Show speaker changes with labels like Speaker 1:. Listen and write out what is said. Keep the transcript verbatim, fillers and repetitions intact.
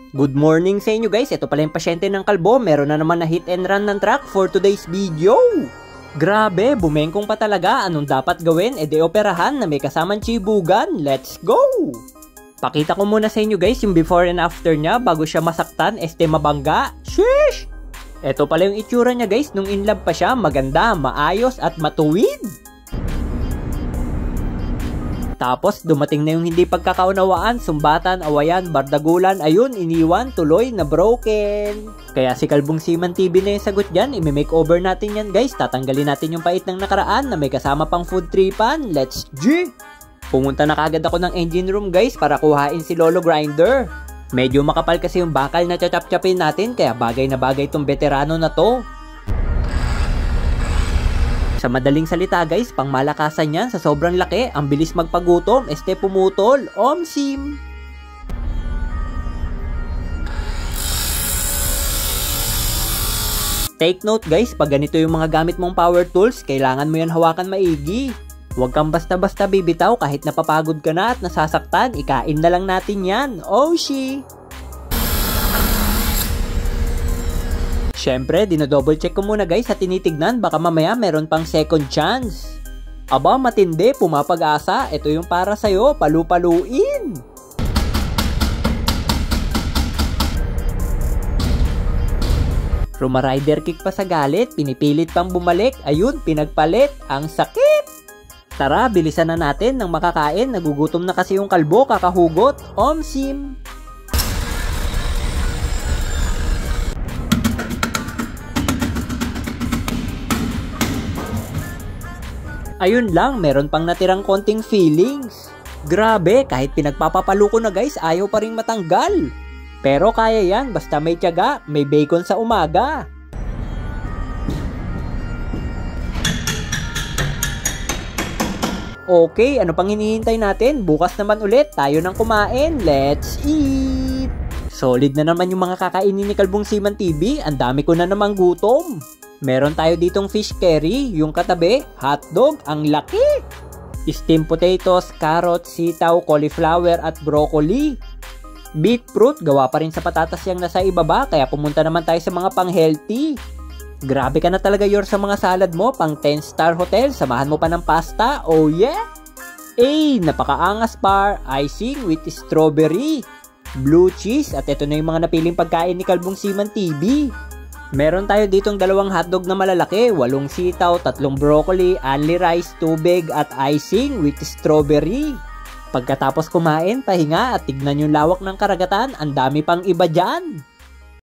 Speaker 1: Good morning sa inyo guys, ito pala yung pasyente ng kalbo, meron na naman na hit and run ng truck for today's video. Grabe, bumengkong pa talaga, anong dapat gawin? E de operahan na may kasamang chibugan, let's go! Pakita ko muna sa inyo guys yung before and after niya bago siya masaktan, este mabangga, sheesh! Ito pala yung itsura niya guys, nung in love pa siya, maganda, maayos at matuwid. Tapos dumating na yung hindi pagkakaunawaan, sumbatan, awayan, bardagulan, ayun, iniwan, tuloy na broken. Kaya si Kalbong Seaman T V na yung sagot dyan, imi-makeover natin yan guys, tatanggalin natin yung pait ng nakaraan na may kasama pang food tripan, let's G! Pumunta na kagad ako ng engine room guys para kuhain si Lolo Grinder. Medyo makapal kasi yung bakal na chachap-chapin natin, kaya bagay na bagay tong veterano na to. Sa madaling salita guys, pang malakasan yan sa sobrang laki, ang bilis magpagutom, este pumutol, omsim. Take note guys, pag ganito yung mga gamit mong power tools, kailangan mo yan hawakan maigi. Huwag kang basta-basta bibitaw kahit napapagod ka na at nasasaktan, ikain na lang natin yan, oh shi! Syempre, dinodouble check ko muna guys at tinitignan baka mamaya meron pang second chance. Aba, matindi, pumapag-asa. Ito yung para sa'yo, palu-paluin. Rumarider kick pa sa galit, pinipilit pang bumalik. Ayun, pinagpalit. Ang sakit! Tara, bilisan na natin nang makakain. Nagugutom na kasi yung kalbo, kakahugot. Omsim! Ayun lang, meron pang natirang konting feelings. Grabe, kahit pinagpapapalo ko na guys, ayaw pa rin matanggal. Pero kaya yan, basta may tiyaga, may bacon sa umaga. Okay, ano pang hinihintay natin? Bukas naman ulit, tayo nang kumain. Let's eat! Solid na naman yung mga kakainin ni Kalbong Seaman T V, ang dami ko na namang gutom. Meron tayo ditong fish curry, yung katabi, hotdog, ang laki. Steamed potatoes, carrots, sitaw, cauliflower at broccoli. Beetroot, gawa pa rin sa patatas yung nasa ibaba, kaya pumunta naman tayo sa mga pang-healthy. Grabe ka na talaga yor sa mga salad mo, pang ten star hotel, samahan mo pa ng pasta, oh yeah! Eh, napakaangas par, icing with strawberry, blue cheese, at ito na yung mga napiling pagkain ni Kalbong Seaman T V. Meron tayo ditong dalawang hotdog na malalaki, walong sitaw, tatlong broccoli, only rice, tubig at icing with strawberry. Pagkatapos kumain, pahinga at tignan yung lawak ng karagatan, ang dami pang iba dyan.